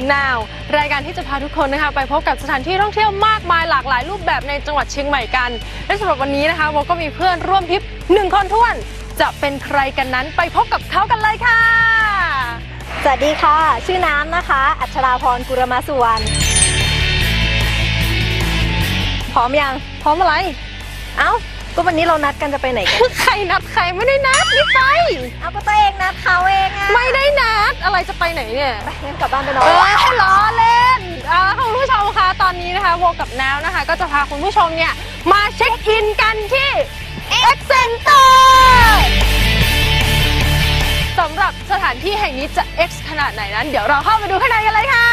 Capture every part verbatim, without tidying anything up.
Now รายการที่จะพาทุกคนนะคะไปพบกับสถานที่ท่องเที่ยวมากมายหลากหลายรูปแบบในจังหวัดเชียงใหม่กันและสำหรับวันนี้นะคะโบก็มีเพื่อนร่วมทริปหนึ่งคนท้วนจะเป็นใครกันนั้นไปพบกับเขากันเลยค่ะสวัสดีค่ะชื่อน้ำนะคะอัชราพรกุรมาสุวรรณพร้อมยังพร้อมอะไรเอ้าก็วันนี้เรานัดกันจะไปไหนกันใครนัดใครไม่ได้นัดนี่ไปเอาก็ตัวเองนัดเขาเองอะไม่ได้นัดอะไรจะไปไหนเนี่ยไปงั้นกลับบ้านไปนอนให้ล้อเล่นอ่าคุณผู้ชมคะตอนนี้นะคะโบกับน้ำนะคะก็จะพาคุณผู้ชมเนี่ยมาเช็คอินกันที่ X Center สำหรับสถานที่แห่งนี้จะ X ขนาดไหนนั้นเดี๋ยวเราเข้าไปดูข้างในกันเลยค่ะ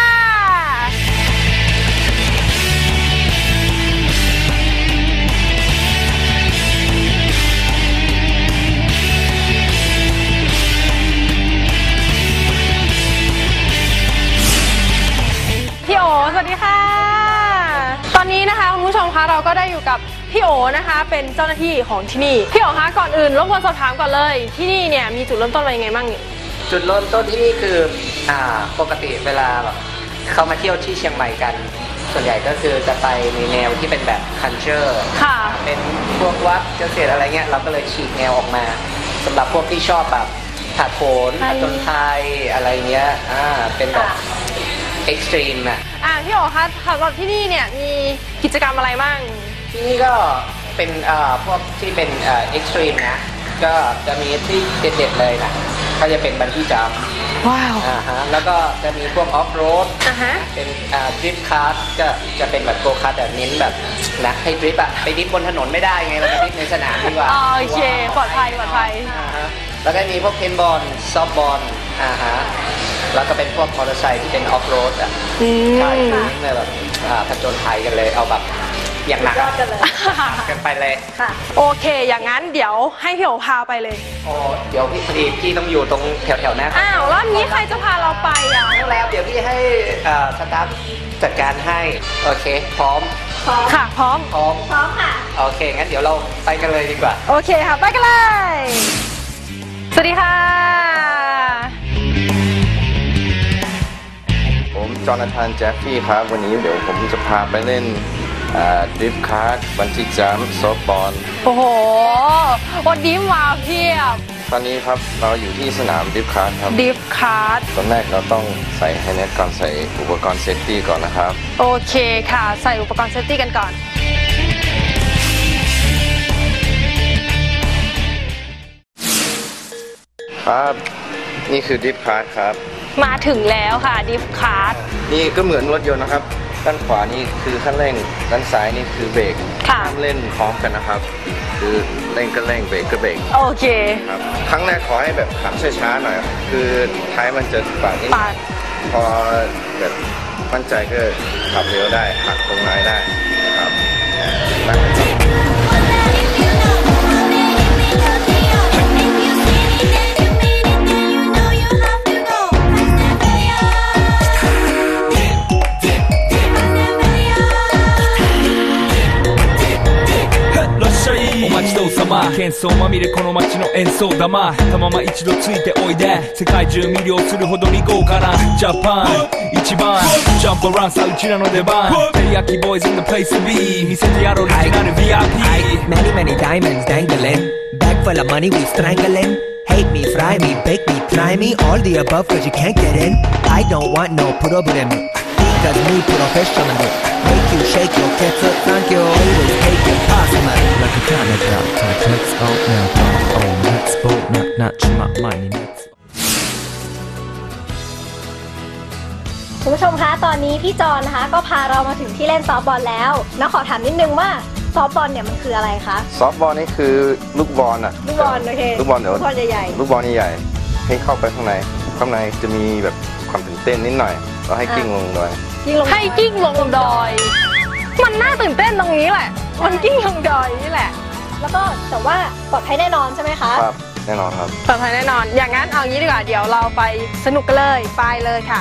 พี่โอสวัสดีค่ะตอนนี้นะคะคุณผู้ชมคะเราก็ได้อยู่กับพี่โอนะคะเป็นเจ้าหน้าที่ของที่นี่พี่โอคะก่อนอื่นรบกวนสอบถามก่อนเลยที่นี่เนี่ยมีจุดเริ่มต้นอะไรยังไงบ้างเนี่ยจุดเริ่มต้นที่นี่คืออ่าปกติเวลาแบบเข้ามาเที่ยวที่เชียงใหม่กันส่วนใหญ่ก็คือจะไปในแนวที่เป็นแบบคัลเจอร์ค่ะเป็นพวกวัดเกษตรอะไรเงี้ยเราก็เลยฉีกแนวออกมาสำหรับพวกที่ชอบแบบถาโขนผจญภัยอะไรเงี้ยอ่าเป็นแบบเอ็กซ์ตรีมอ่ะอ่าพี่โอคะสำหรับที่นี่เนี่ยมีกิจกรรมอะไรบ้างที่นี่ก็เป็นอ่าพวกที่เป็นอ่าเอ็กซ์ตรีมนะก็จะมีที่เด็ดๆเลยนะก็จะเป็นบันจี้จัมป์ว้าวอ่าฮะแล้วก็จะมีพวกออฟโรดอ่าฮะเป็นอ่าดริฟท์คาร์ทก็จะเป็นแบบโกคาร์ทแบบเน้นแบบนะให้ดริฟท์อะไปดริฟท์บนถนนไม่ได้ไงเราไปดริฟท์ในสนามดีกว่าโอเคปลอดภัยปลอดภัยอ่าฮะแล้วก็มีพวกเพนบอลซอฟต์บอลอ่าฮะแล้วก็เป็นพวกมอเตอร์ไซค์ที่เป็นออฟโรดอ่ะใช่เนี่ยแบบผจญภัยกันเลยเอาแบบอย่างหนักกันเลยกันไปเลยค่ะโอเคอย่างนั้นเดี๋ยวให้พี่โอพาไปเลยโอ้เดี๋ยวพี่พอดีพี่ต้องอยู่ตรงแถวๆนั้นอ้าวแล้วนี้ใครจะพาเราไปอ่ะแล้วเดี๋ยวพี่ให้สตาฟจัดการให้โอเคพร้อมพร้อมค่ะพร้อมพร้อมพร้อมค่ะโอเคงั้นเดี๋ยวเราไปกันเลยดีกว่าโอเคค่ะไปกันเลยสวัสดีค่ะผมจอนาธานแจฟฟี่ครับวันนี้เดี๋ยวผมจะพาไปเล่นดริฟท์คาร์ทบันจี้จัมป์ซอฟต์บอลโอ้โหวันนี้มาเพียบตอนนี้ครับเราอยู่ที่สนามดริฟท์คาร์ทครับดริฟท์คาร์ทตอนแรกเราต้องใส่ไฮเน็ตก่อนใส่อุปกรณ์เซฟตี้ก่อนนะครับโอเคค่ะใส่อุปกรณ์เซฟตี้กันก่อนครับนี่คือดริฟท์คาร์ทครับมาถึงแล้วค่ะดริฟท์คาร์ทนี่ก็เหมือนรถยนต์นะครับด้านขวานี่คือคันเร่งด้านซ้ายนี่คือเบรกห้ามเล่นพร้อมกันนะครับคือเร่งก็เร่งเบรกก็เบรกโอเคครับครั้งแรกขอให้แบบขับช้าๆหน่อยคือท้ายมันจะปาดนิดพอแบบมั่นใจก็ขับเร็วได้หักตรงไหนได้ครับ喧騒まみれこの街の演奏玉たまま一度ついておいで世界中魅了するほどに豪華なジャパン一番ジャンプランさうちらの出番テリヤキボーイズ in the place to be 見せてやろうオリジナル ブイアイピー Many many diamonds dangling Bag full of money we strangling Hate me, fry me, bake me, try me All the above cause you can't get in I don't want no problem Because me professional Make you shake your kettle Thank you always take it personal Like a Canada Let's go now Oh let's go Not not my money let's คุณผู้ชมคะตอนนี้พี่จอนนะคะก็พาเรามาถึงที่เล่นซอฟต์บอลแล้วน้าขอถามนิดนึงว่าซอฟต์บอลเนี่ยมันคืออะไรคะซอฟต์บอลนี่คือลูกบอลอะลูกบอลโอเคลูกบอลเดี๋ยวลูกบอลใหญ่ๆลูกบอลใหญ่ๆให้เข้าไปข้างในข้างในจะมีแบบความตื่นเต้นนิดหน่อยเราให้กิ้งลงดอยให้กิ้งลงดอยมันน่าตื่นเต้นตรงนี้แหละมันกิ้งลงดอยนี่แหละแล้วก็แต่ว่าปลอดภัยแน่นอนใช่ไหมคะครับแน่นอนครับปลอดภัยแน่นอนอย่างนั้นเอางี้ดีกว่าเดี๋ยวเราไปสนุกกันเลยไปเลยค่ะ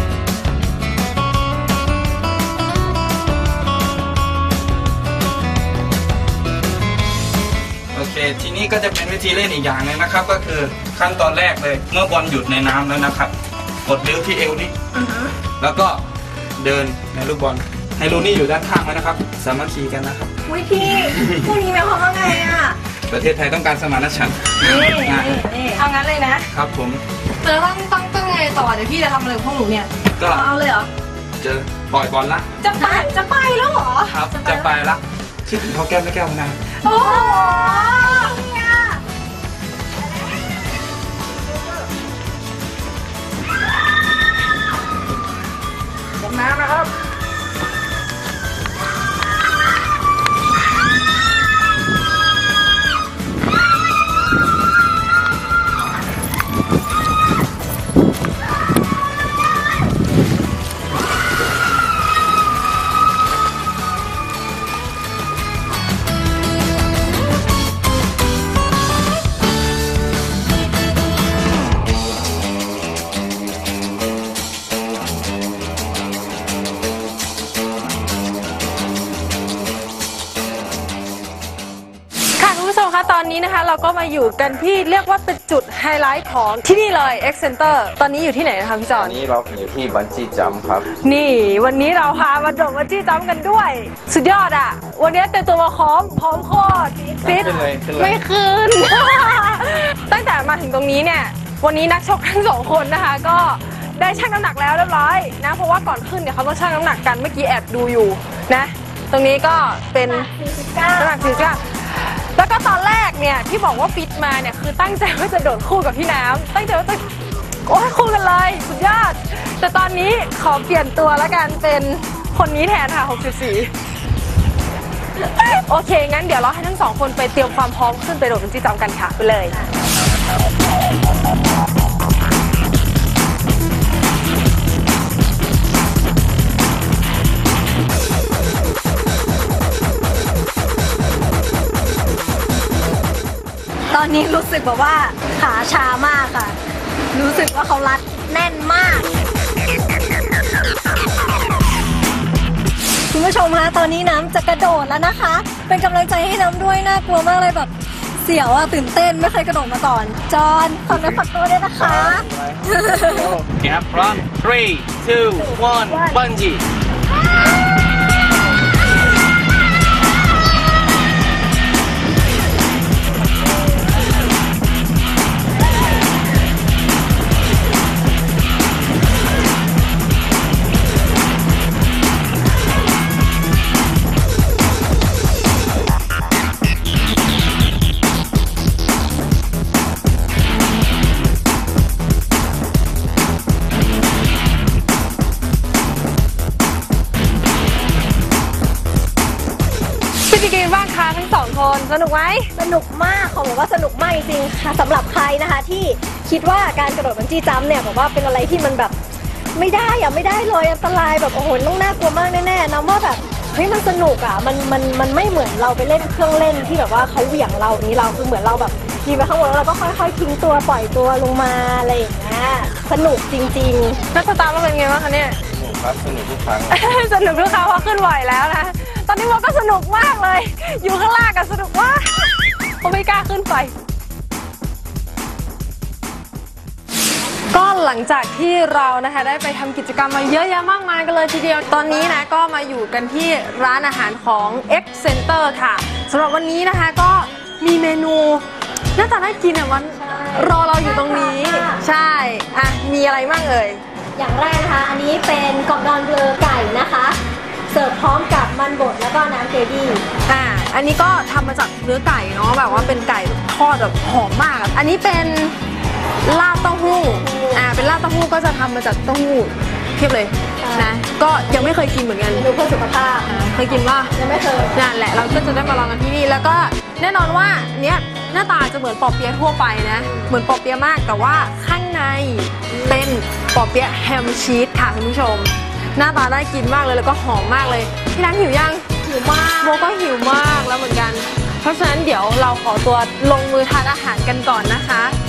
ทีนี้ก็จะเป็นวิธีเล่นอีกอย่างนึงนะครับก็คือขั้นตอนแรกเลยเมื่อบอลหยุดในน้ำแล้วนะครับกดเลี้ยวที่เอวนี้แล้วก็เดินในลูกบอลให้ลูนี่อยู่ด้านข้างไว้นะครับสามัคคีกันนะครับวิธีพวกนี้หมายความว่าไงอ่ะประเทศไทยต้องการสมานฉันท์นี่อ่ะนี่นี่เอางั้นเลยนะครับผมแล้วต้องต้องต้องไงต่อเดี๋ยวพี่จะทำอะไรกับพวกหนูเนี่ยก็เอาเลยเหรอจะปล่อยบอลละจะไปจะไปแล้วเหรอครับจะไปละคิดถึงเขาแก้มไม่แก้วมานานโอ้โหเนี่ยลงน้ำนะครับค่ะคุณผู้ชมคะตอนนี้นะคะเราก็มาอยู่กันที่เรียกว่าเป็นจุดไฮไลท์ของที่นี่เลย X Center ตอนนี้อยู่ที่ไหนนะคะพี่จอตอน นนี้เราอยู่ที่บันจี้จัมป์ครับนี่วันนี้เราพามาโดดบันจี้จัมป์กันด้วย สุดยอดอ่ะ วันนี้เต็มตัวมาพร้อมพร้อมโคตรฟิตขึ้นเลยขึ้นเลยไม่คืน ตั้งแต่มาถึงตรงนี้เนี่ยวันนี้นักชกทั้งสองคนนะคะ ก็ได้ชั่งน้ำหนักแล้วเรียบร้อยนะเพราะว่าก่อนขึ้นเนี่ยเขาต้องชั่งน้ำหนักกันเมื่อกี้แอบดูอยู่นะตรงนี้ก็เป็นน้ำหนักสี่สิบเก้าแล้วก็ตอนแรกเนี่ยที่บอกว่าฟิตมาเนี่ยคือตั้งใจว่าจะโดดคู่กับพี่น้ำตั้งใจว่าจะโอ้ยคู่กันเลยสุดยอดแต่ตอนนี้ขอเปลี่ยนตัวแล้วกันเป็นคนนี้แทนค่ะหกสิบสี่โอเคงั้นเดี๋ยวเราให้ทั้งสองคนไปเตรียมความพร้อมขึ้นไปโดดบันจี้จัมป์กันค่ะไปเลยตอนนี้รู้สึกแบบว่าขาชามากค่ะ รู้สึกว่าเขารัดแน่นมาก คุณผู้ชมคะตอนนี้น้ำจะกระโดดแล้วนะคะ เป็นกำลังใจให้น้ำด้วยน่ากลัวมากเลยแบบเสียวอะตื่นเต้นไม่เคยกระโดดมาก่อน จอห์นฝากเนื้อฝากตัวด้วยนะคะ Okay, up front. Three, two, one, bungee. เป็นยังไงบ้างคะทั้งสองคนสนุกไหมสนุกมากขอบอกว่าสนุกมากจริงๆค่ะสำหรับใครนะคะที่คิดว่าการกระโดดบันจี้จัมป์เนี่ยบอกว่าเป็นอะไรที่มันแบบไม่ได้อะไม่ได้เลยอันตรายแบบโอ้โหต้องน่ากลัวมากแน่ๆนะว่าแบบเฮ้ยมันสนุกอะมันมันมันไม่เหมือนเราไปเล่นเครื่องเล่นที่แบบว่าเขาเหวี่ยงเรานี้เราคือเหมือนเราแบบยิงไปข้างบนแล้วเราก็ค่อยๆทิ้งตัวปล่อยตัวลงมาอะไรอย่างเงี้ยสนุกจริงๆนักสตาร์เราเป็นไงบ้างคะเนี่ยสนุกครับสนุกทุกครั้งสนุกลูกค้าพอขึ้นไหวแล้วนะ ตอนนี้ว่าก็สนุกมากเลย อยู่ข้างล่างกันสนุกมากผมไม่กล้าขึ้นไป ก็หลังจากที่เรานะคะได้ไปทำกิจกรรมมาเยอะแยะมากมายกันเลยทีเดียว ตอนนี้นะก็มาอยู่กันที่ร้านอาหารของ X Center ค่ะสำหรับวันนี้นะคะก็มีเมนูน่าจะน่ากินอ่ะมันรอเราอยู่ตรงนี้ ใช่อ่ะมีอะไรบ้างเอ่ยอย่างแรกนะคะ อันนี้เป็นกรอบดอนเบลอไก่นะคะ เสิร์ฟพร้อมกับมันบดแล้วก็น้ำเกรวี่อ่า อันนี้ก็ทำมาจากเนื้อไก่เนาะแบบว่าเป็นไก่ทอดแบบหอมมากอะอันนี้เป็นลาบเต้าหู้ อ่า เป็นลาบเต้าหู้ก็จะทำมาจากเต้าหู้เพียบเลยนะ ก็ยังไม่เคยกินเหมือนกันดูเพื่อสุขภาพเคยกินป่ะยังไม่เคยนั่นแหละเราก็จะได้มาลองกันที่นี่แล้วก็แน่นอนว่าเนี้ยหน้าตาจะเหมือนปอเปี๊ยะทั่วไปนะ เหมือนปอเปี๊ยะมากแต่ว่าข้างในเป็นปอเปี๊ยะแฮมชีสค่ะคุณผู้ชม หน้าตาน่ากินมากเลยแล้วก็หอมมากเลยพี่ร้านหิวยังหิวมากโบก็หิวมากแล้วเหมือนกัน เพราะฉะนั้นเดี๋ยวเราขอตัวลงมือทานอาหารกันก่อนนะคะ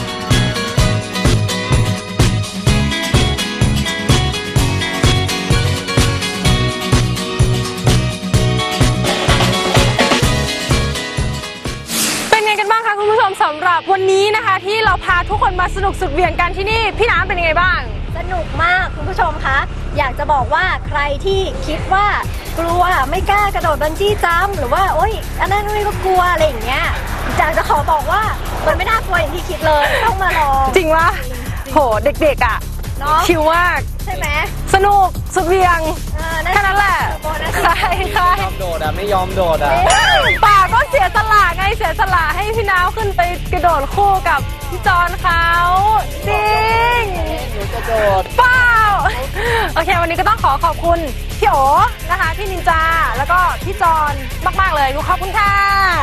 เป็นไงกันบ้างคะคุณผู้ชมสำหรับวันนี้นะคะ ที่เราพาทุกคนมาสนุกสุดเหวี่ยงกันที่นี่พี่น้ำเป็นยังไงบ้างสสนุกมากคุณผู้ชมคะอยากจะบอกว่าใครที่คิดว่ากลัวไม่กล้ากระโดดบันจี้จัมป์หรือว่าโอ๊ยอันนั้นนี่ก็กลัวอะไรอย่างเงี้ยอยากจะขอบอกว่ามันไม่น่ากลัวอย่างที่คิดเลยต้องมาลองจริงวะโหเด็กๆอ่ะเนาะชิลมากใช่ไหมสนุกสุดเวียงเออแค่นั้นแหละโบนัสใครใครไม่ยอมโดดอ่ะ ไม่ยอมโดดอ่ะป่าก็เสียสละไงเสียสละให้พี่น้าวขึ้นไปกระโดดคู่กับพี่จอนเขาจริงหนูจะโดดเปล่าโอเค วันนี้ก็ต้องขอขอบคุณพี่โอนะคะพี่นินจาแล้วก็พี่จอนมากๆเลยขอบคุณค่ะ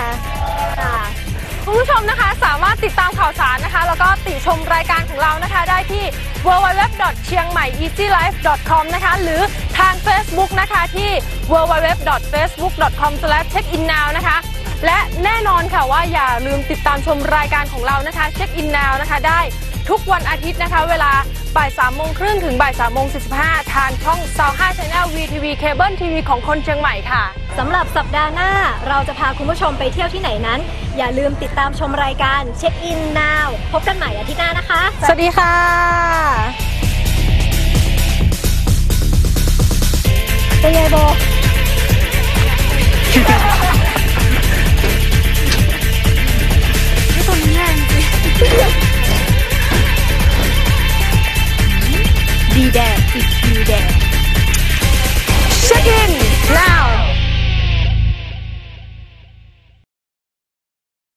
คุณผู้ชมนะคะสามารถติดตามข่าวสารนะคะแล้วก็ติชมรายการของเรานะคะได้ที่ ดับเบิลยู ดับเบิลยู ดับเบิลยู ดอท เชียงใหม่ อีซี่ไลฟ์ ดอท คอม นะคะหรือทาง Facebook นะคะที่ ดับเบิลยู ดับเบิลยู ดับเบิลยู ดอท เฟซบุ๊ก ดอท คอม สแลช เช็คอิน นาว นะคะและแน่นอนค่ะว่าอย่าลืมติดตามชมรายการของเรานะคะเช็คอิน นาว นะคะได้ทุกวันอาทิตย์นะคะเวลาบ่ายสามโมงครึ่งถึงบ่ายสามโมงสี่สิบห้าทางช่องซาวห้า Channel วี ที วี เคเบิลทีวีของคนเชียงใหม่ค่ะสำหรับสัปดาห์หน้าเราจะพาคุณผู้ชมไปเที่ยวที่ไหนนั้น อย่าลืมติดตามชมรายการเช็คอิน นาว พบกันใหม่อาทิตย์หน้านะคะสวัสดีค่ะเป็นไงโบ